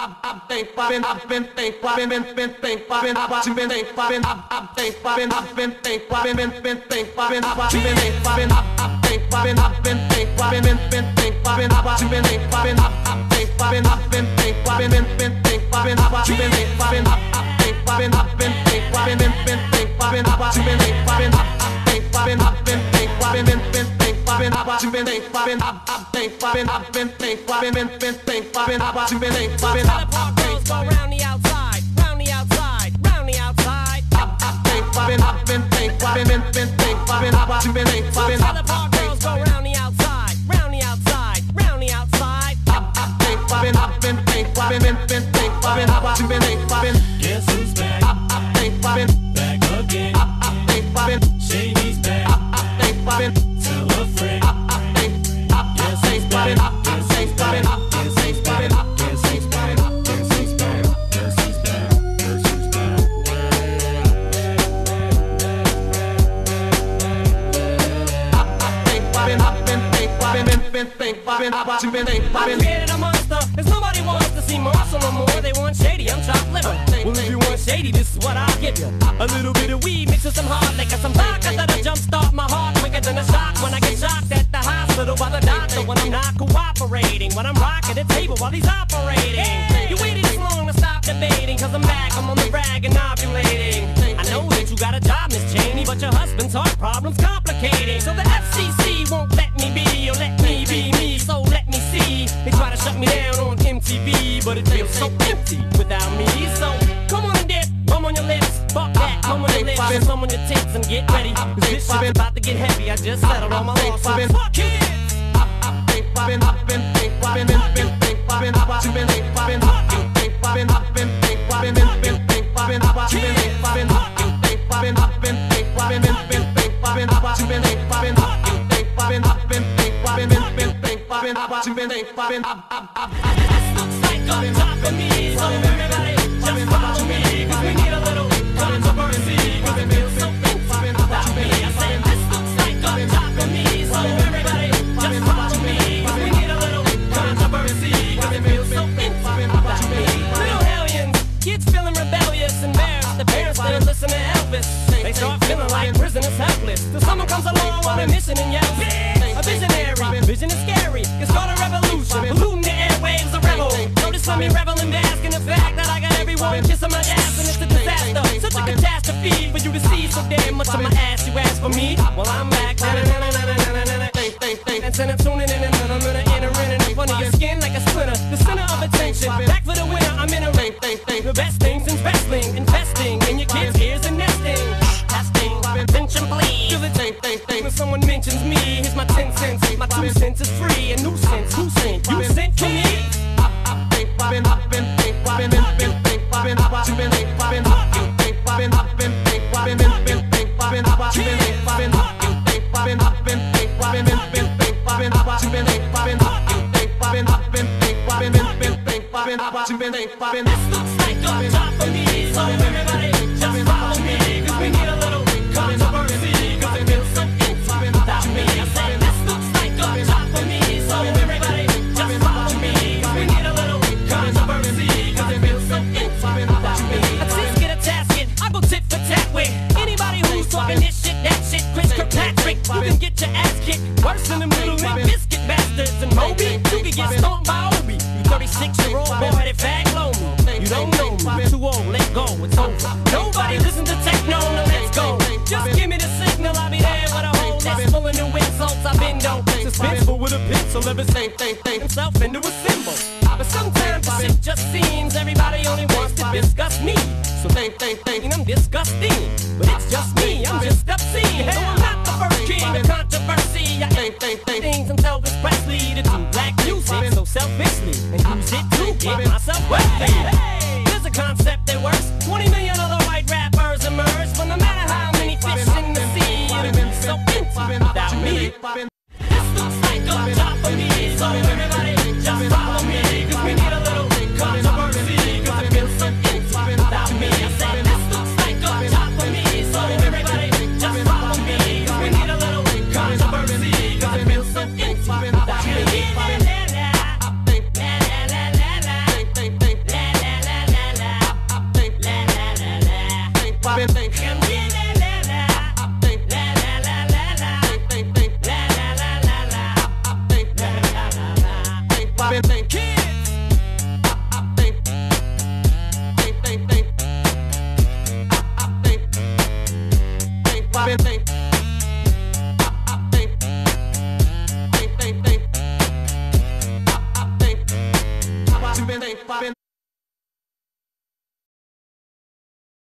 Guess who's back? Back again. Shady's back. Tell a friend. Guess who's back? Guess who's back? Guess who's back? Guess who's back? Guess who's back? Guess who's back? Guess who's back? I created a monster, cause nobody wants to see muscle no more. They want shady, I'm chopped liver. Well, if you want shady, this is what I'll give you. A little bit of weed mixed with some hard liquor, some vodka that'll jumpstart my heart quicker than a shock when I get shocked at the hospital by the doctor when I'm not cooperating. When I'm rocking the table while he's operating. You waited this long to stop debating, cause I'm back, I'm on the rag and ovulating. I know that you got a job, Miss Cheney, but your husband's heart problem's complicating. So the FCC won't let me be, or let me be me, so let me see. They try to shut me down on MTV, but it feels so empty without me. So come on and dip, bum on your lips, fuck that, come on your lips, and some on your tits and get ready. Cause this shit's about to get heavy, I just settled all my lawsuits. Fuck it! This looks like on top of me, so everybody just follow me, cause we need a little controversy, cause it feels so empty without me. I said this looks like on top of me, so everybody just follow me, cause we need a little controversy, cause it feels so empty without me. Little hellions, kids feeling rebellious, embarrassed, the parents still listen to Elvis. They start feeling like prisoners helpless, till someone comes along on a mission and yells, a visionary, vision is scary, can start a revolution, polluting the airwaves, a rebel. Notice me revel and bask in the fact that I got everyone kissing my ass and it's a disaster, such a catastrophe for you to see so damn much of my ass. You ask for me, well I'm back, and send tuning in and I'm gonna enter in front of your skin like a splinter, the center of attention, back for the winner, I'm in a ring, the best things in wrestling, investing in your kids' ears and nesting, testing, attention please, feel it, when someone mentions me, here's my 10 cents, my 2 cents is free, a nuisance, who sent, you sent to me? This looks like on top of me, so everybody just follow me, cause we need a little controversy, cause it feels so empty without me. I said this looks like on top of me, so everybody just follow me, cause we need a little controversy, cause it feels so empty without me. A sis get a tasket, I go tit for tat with anybody who's talking this shit, that shit, Chris Kirkpatrick. You can get your ass kicked worse than the Middle Biscuit bastards and Moby. You can get stomped by Obi. You 36-year-old boy that fag low me. You don't know me, you're too old, let go, it's over. Nobody listen to techno, no let's go. Just give me the signal, I'll be there with a whole list full of new insults. I've been dope, suspenseful with a pencil, ever say himself into a symbol. But sometimes the shit just seems everybody only wants to discuss me. So and I'm disgusting, but it's just me, I'm just obscene. So I'm not the first king of controversy. I think things from Elvis Presley to do black music so selfishly and use it to get